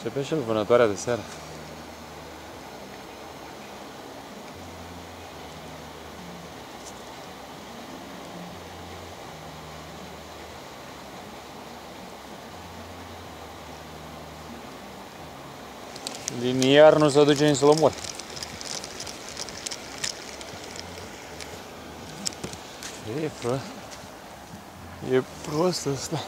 Începe și el vânătoarea de seară. Liniar nu se duce nici să-l omori. E, fră? E prost ăsta.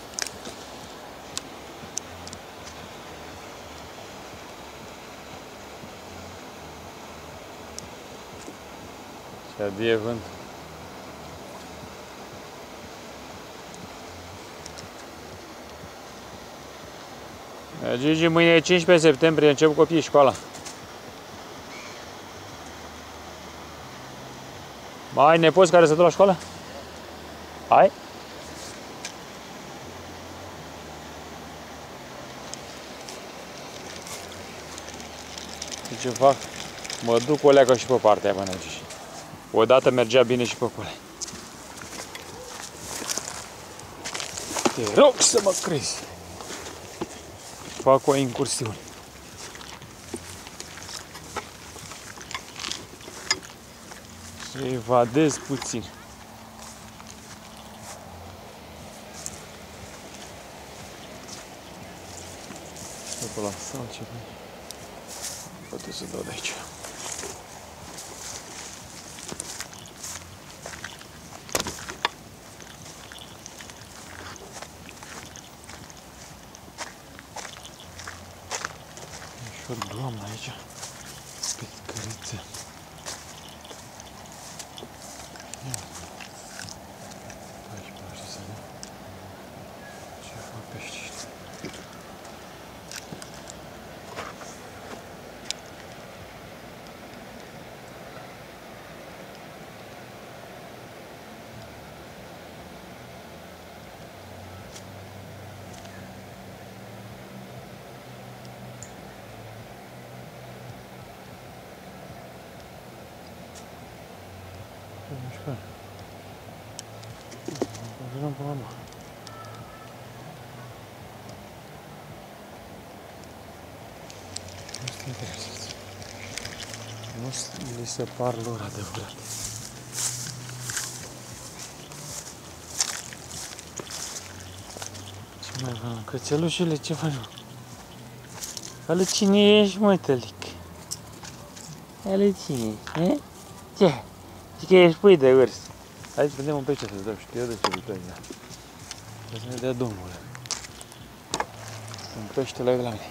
Și adie vânt. Gigi, mâine e 15 septembrie, încep copiii școala. Mai ai nepoți care se duc la școală? Ai? Ce fac? Mă duc o leacă și pe partea aia, bă, Gigi. Odată mergea bine și pe acolo. Te rog să mă crezi. Fac o incursiune. Și evadez puțin. Să la sau ceva. Poate să dau de aici. Și o doamnă aici. Pescăriță. Aici pe așa să vedem ce fac pești ăștia. Mișcare. Vedem pe mama. Nu sunt interesați. Nu li se par lor adevărate. Ce mai fac? Cățelușule, ce faci? Ale cine ești, mă, tălic? Ale cine ești? Ce? Zici că ești pui de urs. Hai să vedem un pește să-ți dau. Știu eu de ce butoane, da. Să ne dea Domnul. Un pește la de la mine.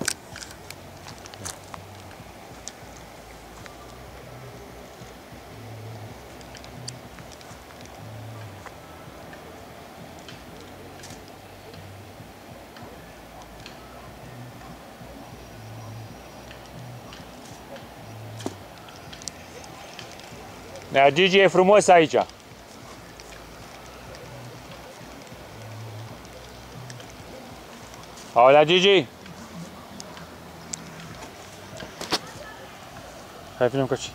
Nea Gigi, e frumos aici. Aolea, Gigi! Hai, venim coace.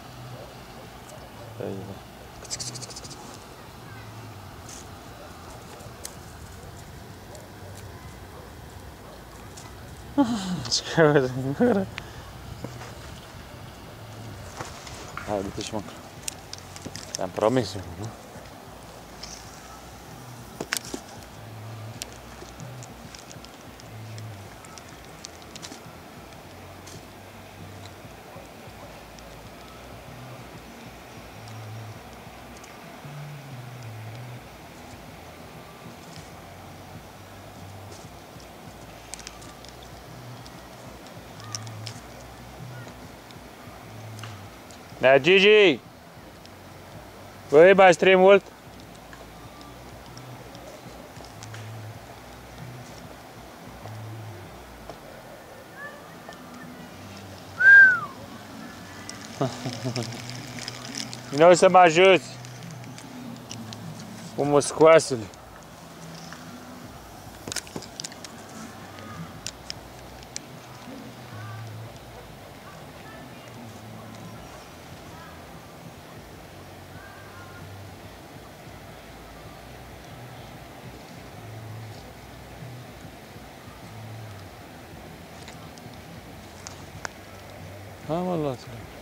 Hai, du-te și măcar. Te-am promis, nu? Nea Gigi! Băi, mai străi mult? Vino să mă ajuți cu muscoasele. Am luat.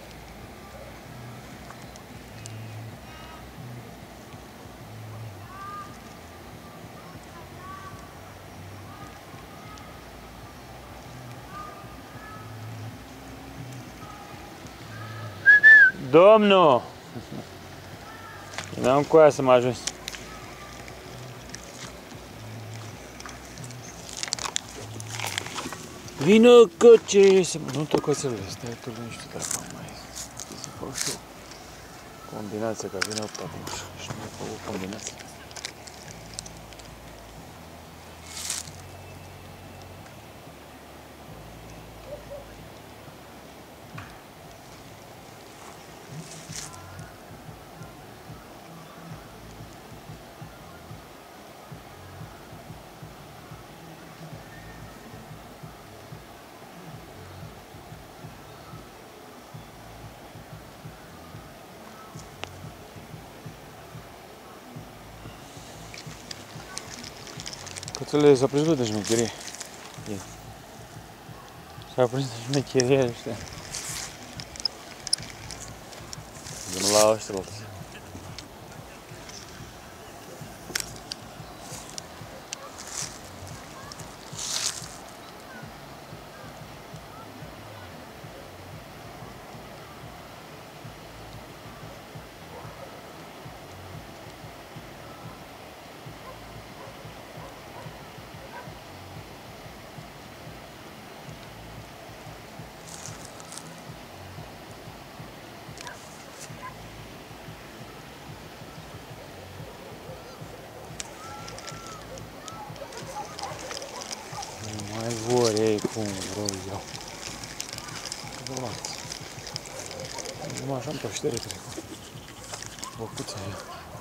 Domnul! N-am cu aia să mă ajungi. Vină că ce se... Nu tot cățelul, stai tu liniștit acum mai. Să fac și eu combinație, că vine 8 acum și nu mai fac o combinație. Cățelele s-a prins de șmecherie. S-a prins de șmecherie ăștia. Vin la ăștia la alții. Mai vor ei cum vreau eu. Luați. Numai așa-mi peștere trecut. Bocuța eu.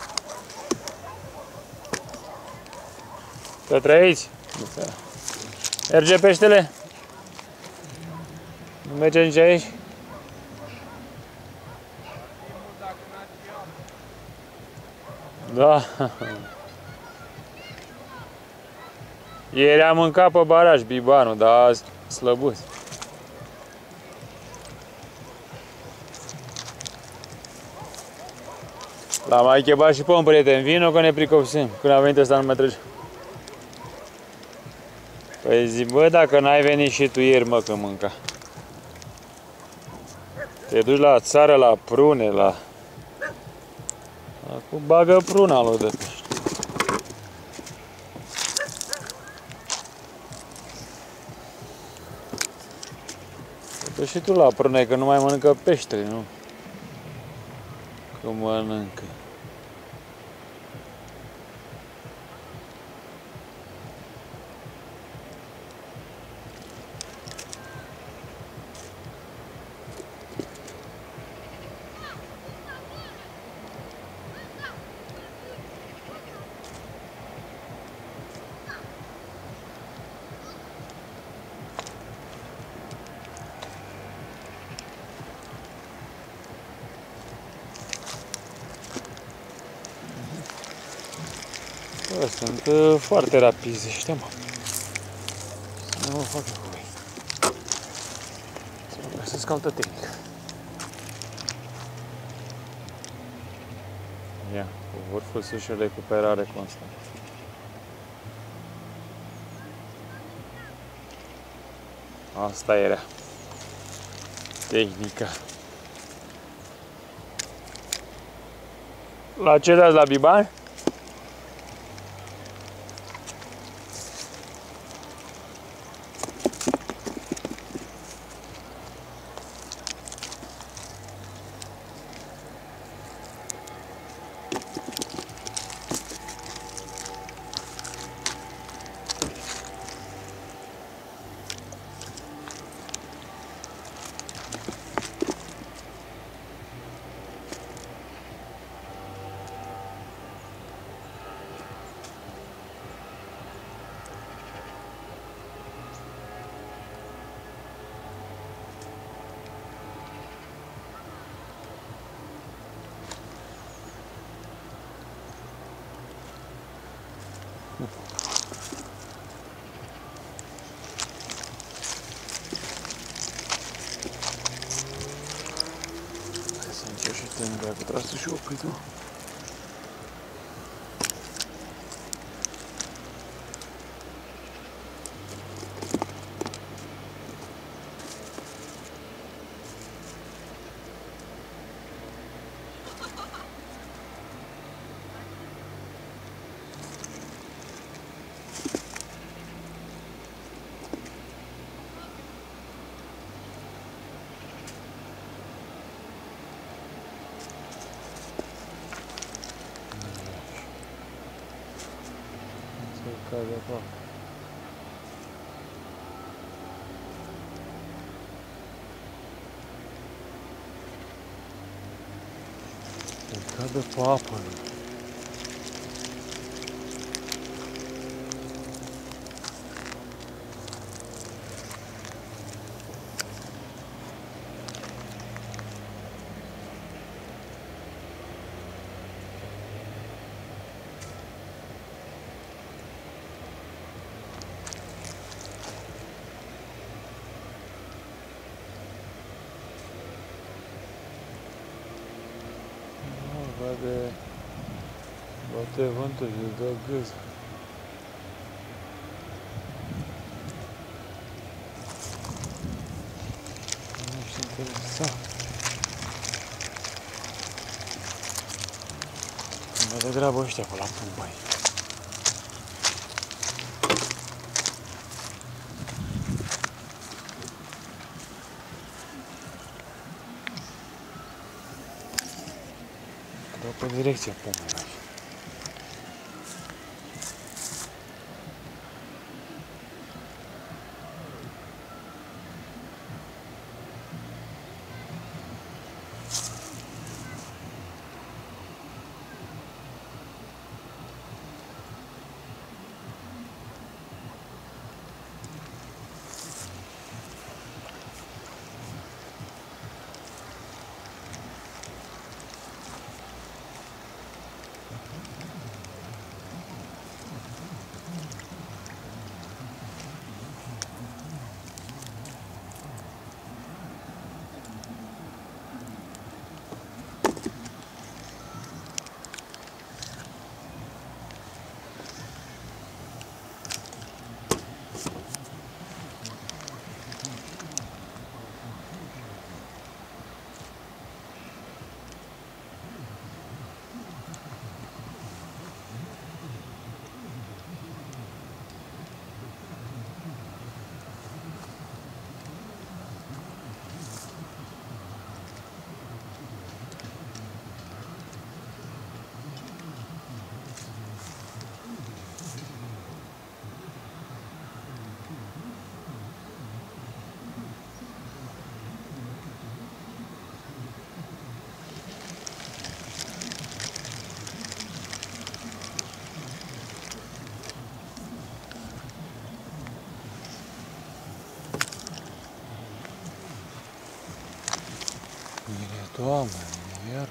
Tot aici? Merge peștele? Nu merge nici aici? Da. Ieri am mâncat pe baraj bibanul, dar azi slăbuț. L-am mai chebat și pe un prieten, vino că ne pricopsim. Când a venit ăsta nu mai trece. Păi zic, bă, dacă n-ai venit și tu ieri, mă, când mânca. Te duci la țară, la prune, la... Acum bagă pruna lui de pește. Te și tu la prune, că nu mai mănâncă pește, nu? Că mănâncă. Sunt foarte rapizi ăștia, mă. Să nu mă facă cu ei. Să mă găsesc altă tehnică. Ia, cu vârful sus și recuperare constant. Asta era tehnica. La ce dați, la biban? Tendrá que tras tu șopul tu. Cade acolo. Cade pe apă. Bate vântul și dă gâză. Nu știu interesant. Îmi bate treaba ăștia pe la Pumbai. Dau pe direcția Pumbai. Doamne, iară.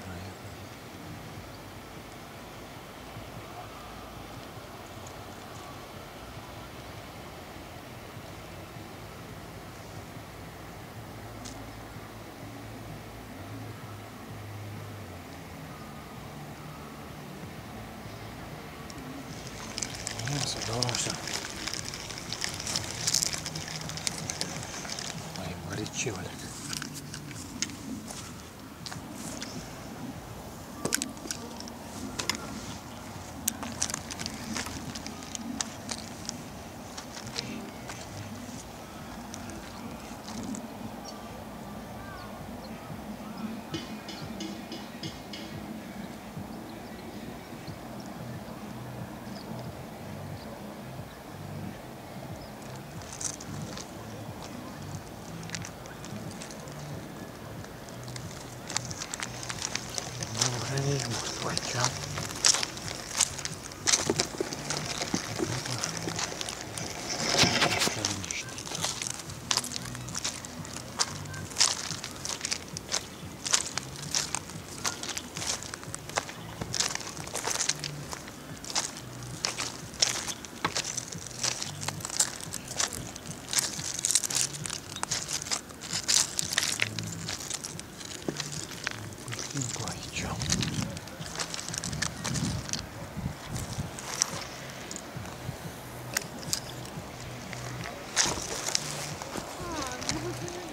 Ia să dau așa. Mai măriciule.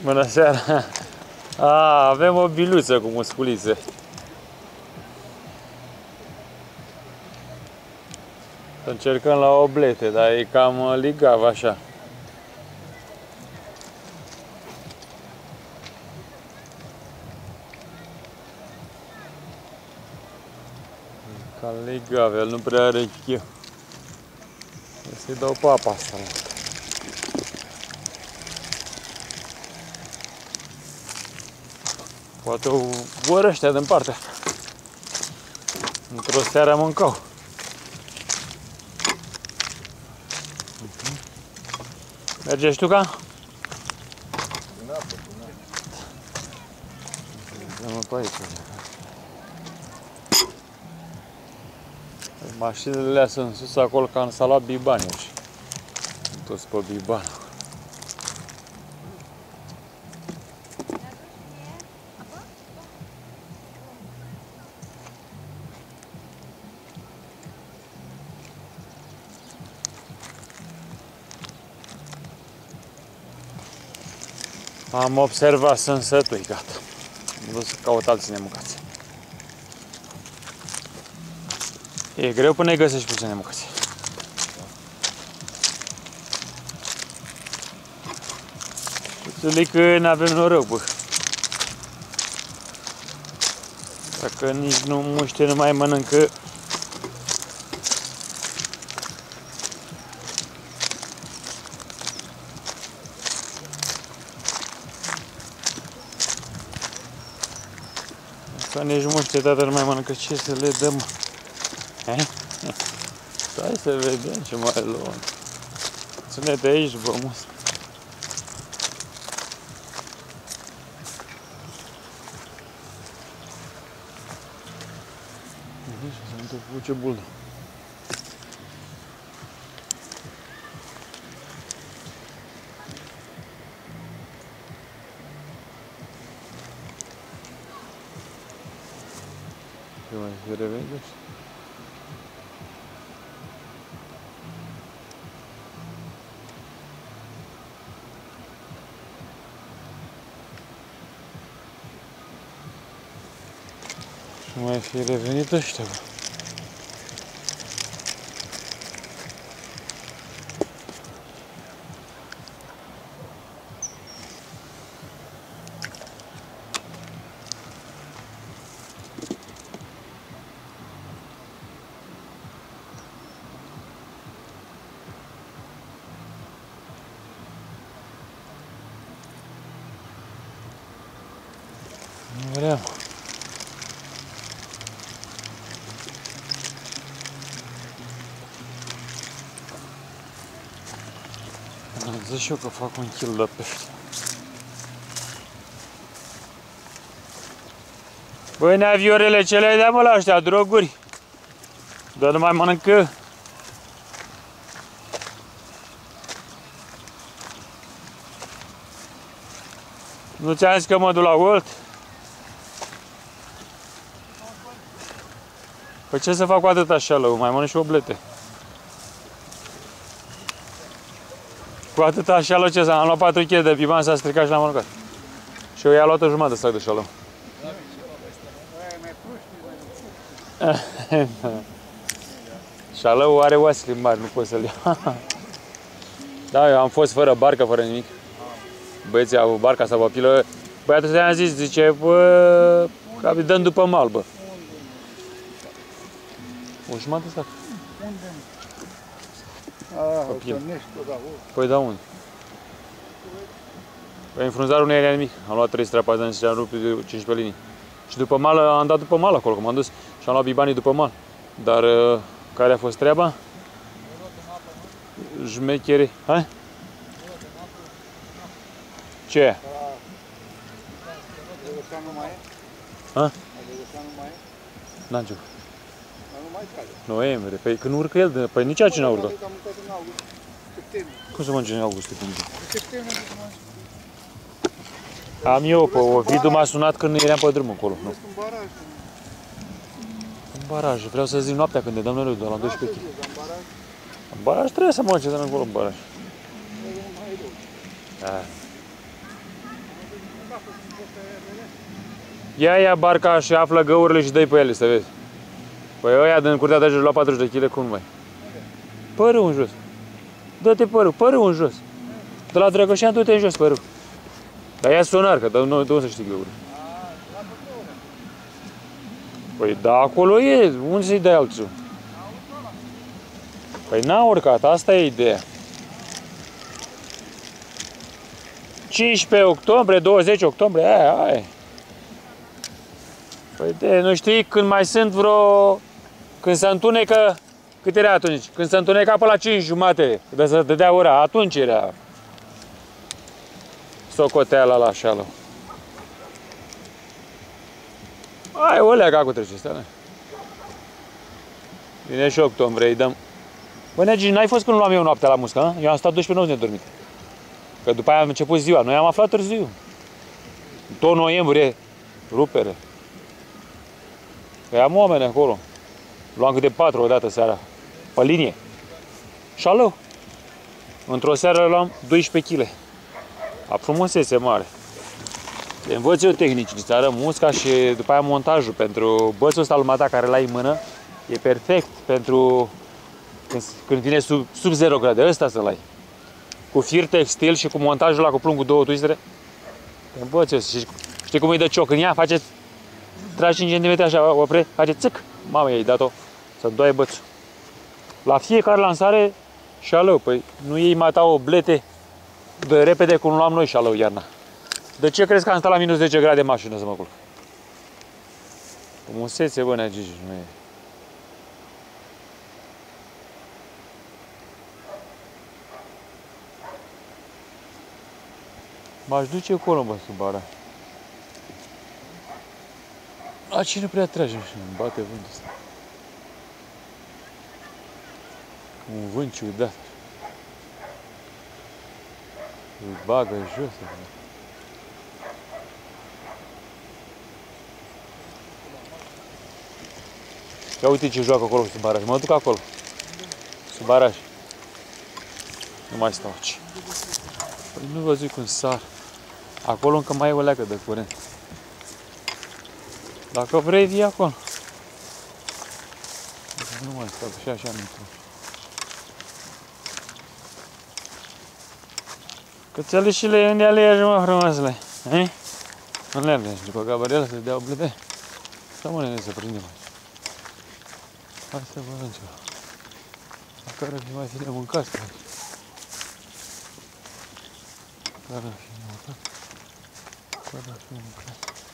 Bună seara! Avem o biluță cu musculițe. Încercăm la oblete, dar e cam ligav așa. Cam ligav, el nu prea are chef. Să-i dau pe apa asta. Poate o vor ăștia din partea asta. Într-o seară mâncau. Merge ștuca? Dă-mă pe aici. Mașinile alea sunt sus acolo, că s-a luat bibanii și toți pe biban. Am observat, sunt sătui, gata. Am dus să caut alții nemâncați. E greu până îi găsești puțin nemâncați. Puțulică n-avem noroc, bă. Dacă nici nu muște, nu mai mănâncă. Dacă nici muște, tata nu mai mănâncă, ce să le dăm? Stai să vedem ce mai luăm. Ține-te aici, bă, mus. Vedeți, se întâmplă ce bulă. Ce mai fi revenit? Și mai fi revenit ăștia, bă. Nu vreau. Zic și eu că fac un kil de pește. Băi, neaviorele, ce le-ai dat, mă, la ăștia, droguri? Dar nu mai mănâncă. Nu ți-am zis că mă duc la Wolt? Păi ce să fac cu atâta șalău? Mai mănânc și oblete. Cu atâta șalău ce s-a? Am luat 4 kg de biban, s-a stricat și l-am mâncat. Și eu i-a luat o jumătate de sac de șalău. Șalău are oasele mari, nu pot să-l iau. Da, eu am fost fără barcă, fără nimic. Băieții au barca sau pilă. Băiatul ăsta i-am zis, zice, bă, că dăm după mal, bă. O jumătate de sac. Unde? Păi da, unde? Păi în frunzarul nu era nimic. Am luat 3 strapazani și am rupt 15 linii. Și după mal, am dat după mal acolo, că m-am dus și am luat bibanii după mal. Dar care a fost treaba? Jmechere. Hai? Ce? Ha? N-am ce. Noiembrie. Păi când urcă el, păi nici aici n-a urcat. Cum să mănânce în august? Am eu, pe Ovidiu m-a sunat când eram pe drum acolo. Nu. În baraj. Vreau să zic noaptea când ne dăm noi de la 12 kg. În baraj trebuie să mănânce de acolo în baraj. Da. Ia barca și află găurile și dă-i pe ele, să vezi. Păi ăia din curtea de jos la 40 de kg, cum mai? Părul în jos. Dă-te părul în jos. De la Drăgășan, du-te în jos, părul. Dar ia sonar, că de unde să știi găurile. Păi da, acolo e. Unde să-i dai altul? Păi n-a urcat, asta e ideea. 15 octombrie, 20 octombrie, aia. Păi de, nu știi, când mai sunt vreo... Când se întunecă... Cât era atunci? Când se întuneca pe la 5:30, de să dădea ora, atunci era... socoteala la șală. Ai, o leaga cu trece, stai, ne? Vine și octombrie, îi dăm... Bă, Negi, n-ai fost când luam eu noaptea la muscă, a? Eu am stat 12 nopți nedormit. Că după aia am început ziua, noi am aflat târziu. Tot noiembrie, rupere. Că am oameni acolo. Luam câte 4 odată seara, pe linie. Șalău. Într-o seară luam 12 kg. A frumusețe mare. Te învăț eu tehnici, îți arăt musca și după aia montajul pentru bățul ăsta al mata care l-ai în mână. E perfect pentru când vine sub 0 grade, ăsta să-l ai. Cu fir textil și cu montajul ăla cu plumb cu 2 twistere. Te învăț eu. Știi cum îi dă cioc în ea? Face, tragi 5 cm așa, opre, face țâc. Mamă, i-ai dat-o să-mi doaie bățul. La fiecare lansare șalău. Păi nu iei mata o blete de repede cum luam noi șalău iarna. De ce crezi că am stat la minus 10 grade mașină să mă culc? Frumusețe, bă, Nea Gigi, nu e. M-aș duce acolo, bă, sub bara. La cine prea trage și îmi bate vântul ăsta. Un vânt ciudat. Îl bagă jos. Ia uite ce joacă acolo sub baraj. Mă duc acolo. Sub baraj. Nu mai stau aici. Păi nu văzui cum sar. Acolo încă mai e o leacă de curent. Dacă vrei, vii acolo. Nu mai stau și așa nu trebuie. Cățelușile unde alegi, mă, frumoasele? Hei? Nu le alegi, după gabarele să-ți dea o blede. Să mă, nene, să prindem aici. Hai să vă ceva. Măcar ar fi mai fi de mâncat pe aici. Măcar ar fi mâncat. Măcar ar fi mâncat.